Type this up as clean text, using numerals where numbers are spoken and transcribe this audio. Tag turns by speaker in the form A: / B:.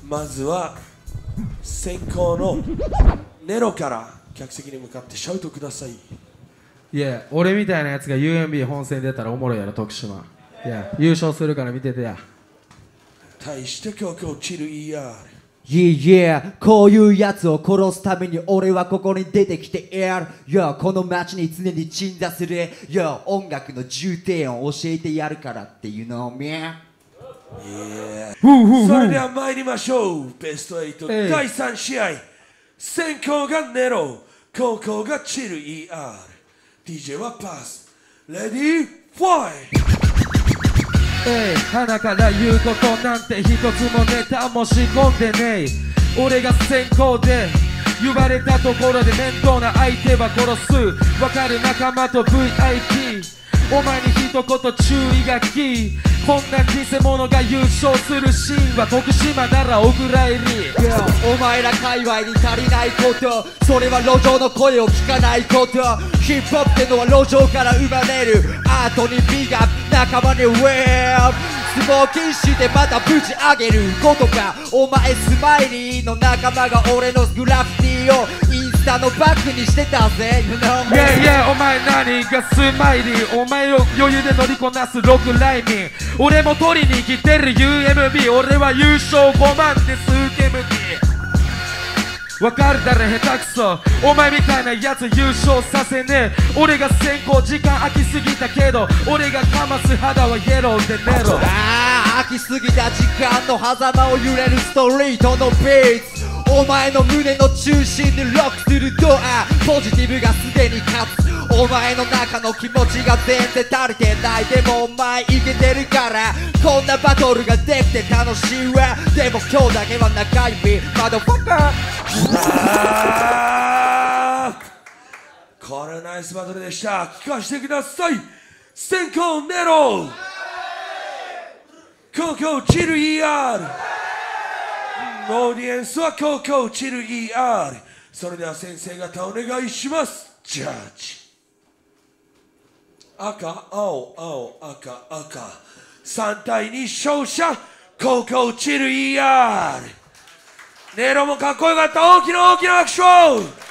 A: まずは先行のネロから客席に向かってシャウトください。
B: いや、俺みたいなやつが UMB 本戦出たらおもろいやろ、徳島。いや、優勝するから見ててや。
A: 対して強行チル ER。
C: Yeah, こういうやつを殺すために俺はここに出てきてやる。Yo, この街に常に鎮座する Yo, 音楽の重低音教えてやるからっていうのを
A: それでは参りましょう。ベスト8第3試合。先行がネロ、後攻がチル ER。DJ はパス。レディーファイ
B: 鼻から言うことなんて一つもネタも仕込んでねえ。俺が先行で言われたところで面倒な相手は殺す。わかる仲間と VIP。お前に一言注意書き。こんな偽物が優勝するシーンは徳島ならお蔵入り。
C: お前ら界隈に足りないこと、それは路上の声を聞かないこと。ヒップホップってのは路上から生まれる。アートにビガップ、仲間にウェーブ。スモーキンしてまたぶち上げることか。お前スマイリーの仲間が俺のグラフィティをインスタのバックにしてたぜ。
B: お前何がスマイリー。お前を余裕で乗りこなす6ライミン。俺も取りに来てる UMB。 俺は優勝5万で数ケムキ。わかる誰下手くそ。お前みたいなやつ優勝させねえ。俺が先行時間空きすぎたけど、俺がかます肌はイエローでネロ。
C: 空きすぎた時間の狭間を揺れるストリートのビーツ。お前の胸の中心にロックするドア。ポジティブがすでに勝つ。お前の中の気持ちが全然足りてない。でもお前イケてるからこんなバトルができて楽しいわ。でも今日だけは中指マドファッカ
A: ー。これナイスバトルでした。聞かせてください。先行ネロ、後攻チル ER。 オーディエンスは後攻チル ER。 それでは先生方お願いします。ジャッジ。赤、青、青、赤、赤。3対2勝者、後攻チル ER。ネロもかっこよかった。大きな大きな拍手を。